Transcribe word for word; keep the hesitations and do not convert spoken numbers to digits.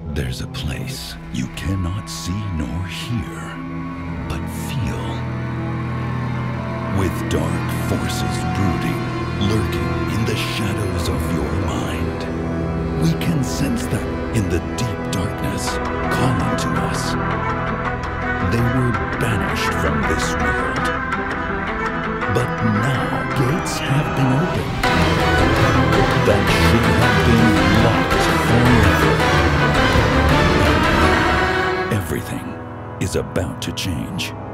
There's a place you cannot see nor hear, but feel. With dark forces brooding, lurking in the shadows of your mind. We can sense them in the deep darkness, calling to us. They were banished from this world. But now gates have been opened that should have been locked forever. Everything is about to change.